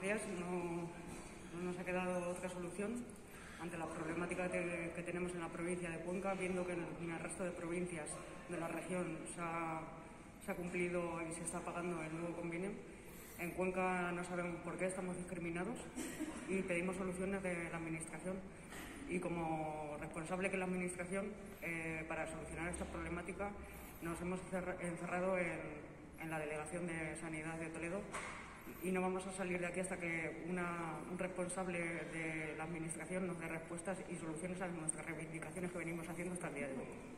días. No nos ha quedado otra solución ante la problemática que tenemos en la provincia de Cuenca, viendo que en el resto de provincias de la región se ha cumplido y se está pagando el nuevo convenio. En Cuenca no sabemos por qué estamos discriminados y pedimos soluciones de la Administración. Y como responsable que es la Administración, para solucionar esta problemática nos hemos encerrado en la Delegación de Sanidad de Toledo y no vamos a salir de aquí hasta que un responsable de la Administración nos dé respuestas y soluciones a nuestras reivindicaciones que venimos haciendo hasta el día de hoy.